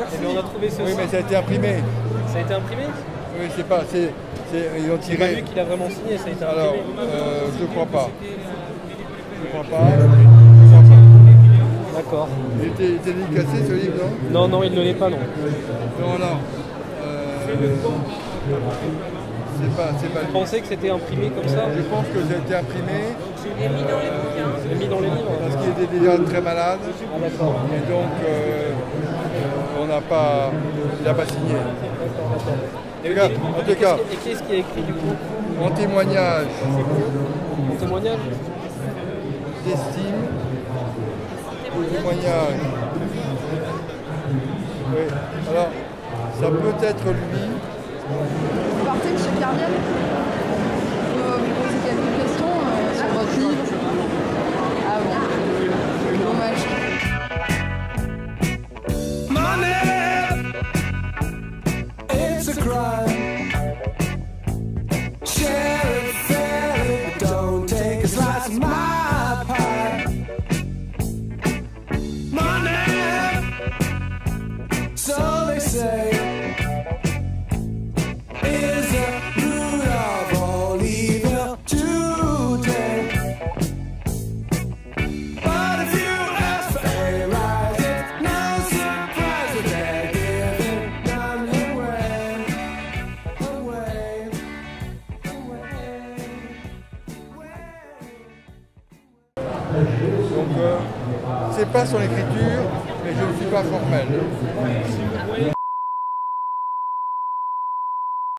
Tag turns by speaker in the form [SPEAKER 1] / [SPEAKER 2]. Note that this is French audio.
[SPEAKER 1] Et bien on a trouvé ceci.
[SPEAKER 2] Oui, mais ça a été imprimé.
[SPEAKER 1] Ça a été imprimé?
[SPEAKER 2] Oui, c'est pas. Ils ont
[SPEAKER 1] C'est pas lui
[SPEAKER 2] tiré.
[SPEAKER 1] qui l'a vraiment signé, ça a été
[SPEAKER 2] Alors,
[SPEAKER 1] imprimé.
[SPEAKER 2] je crois pas. Je crois pas.
[SPEAKER 1] D'accord.
[SPEAKER 2] Il était dédicacé ce livre, non?
[SPEAKER 1] Non, non, il ne l'est pas, non.
[SPEAKER 2] Non, non. C'est pas
[SPEAKER 1] Vous
[SPEAKER 2] lui.
[SPEAKER 1] pensez que c'était imprimé comme ça?
[SPEAKER 2] Je pense que ça a été imprimé
[SPEAKER 1] Et mis dans les livres?
[SPEAKER 2] parce qu'il était déjà très malade.
[SPEAKER 1] Ah d'accord.
[SPEAKER 2] Et donc, on n'a pas. Il n'a pas signé. En tout cas,
[SPEAKER 1] Et qui est-ce qui a écrit du coup?
[SPEAKER 2] en témoignage
[SPEAKER 1] Un témoignage?
[SPEAKER 2] d'estime, témoignage. Oui. Alors, ça peut être lui.
[SPEAKER 3] Vous partez de chez Carviel? Vous posez quelques questions sur votre livre? Ah bon, dommage.
[SPEAKER 4] Money, it's a crime. Share it, fair it, don't take a slice of my pie. Money, so they say, is the root of all evil today. But if you ask for a rise, it's no surprise that they're giving none away, away,
[SPEAKER 2] Donc, c'est pas son écriture, mais je ne suis pas formel.